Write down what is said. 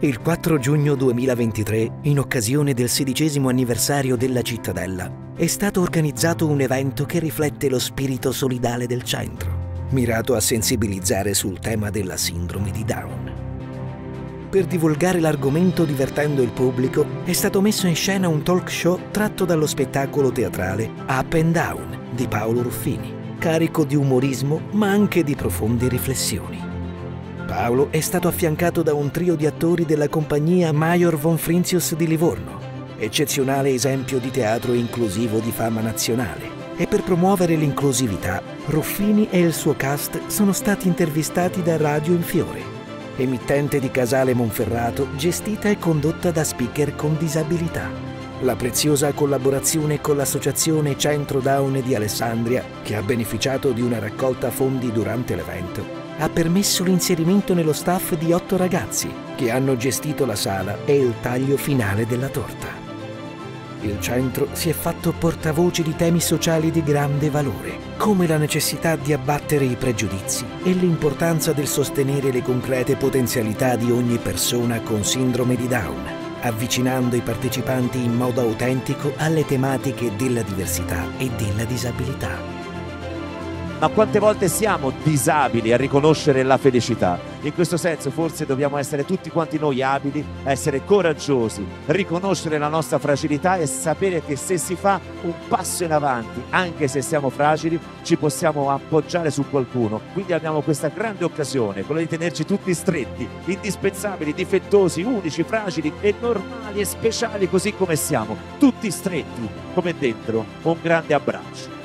Il 4 giugno 2023, in occasione del 16° anniversario della Cittadella, è stato organizzato un evento che riflette lo spirito solidale del centro, mirato a sensibilizzare sul tema della sindrome di Down. Per divulgare l'argomento divertendo il pubblico, è stato messo in scena un talk show tratto dallo spettacolo teatrale Up and Down di Paolo Ruffini, carico di umorismo ma anche di profonde riflessioni. Paolo è stato affiancato da un trio di attori della compagnia Mayor von Frintzius di Livorno, eccezionale esempio di teatro inclusivo di fama nazionale. E per promuovere l'inclusività, Ruffini e il suo cast sono stati intervistati da Radio Il Fiore, emittente di Casale Monferrato, gestita e condotta da speaker con disabilità. La preziosa collaborazione con l'associazione Centro Down di Alessandria, che ha beneficiato di una raccolta fondi durante l'evento, ha permesso l'inserimento nello staff di 8 ragazzi che hanno gestito la sala e il taglio finale della torta. Il centro si è fatto portavoce di temi sociali di grande valore, come la necessità di abbattere i pregiudizi e l'importanza del sostenere le concrete potenzialità di ogni persona con sindrome di Down, avvicinando i partecipanti in modo autentico alle tematiche della diversità e della disabilità. Ma quante volte siamo disabili a riconoscere la felicità? In questo senso forse dobbiamo essere tutti quanti noi abili, essere coraggiosi, riconoscere la nostra fragilità e sapere che se si fa un passo in avanti, anche se siamo fragili, ci possiamo appoggiare su qualcuno. Quindi abbiamo questa grande occasione, quella di tenerci tutti stretti, indispensabili, difettosi, unici, fragili e normali e speciali così come siamo, tutti stretti come dentro un grande abbraccio.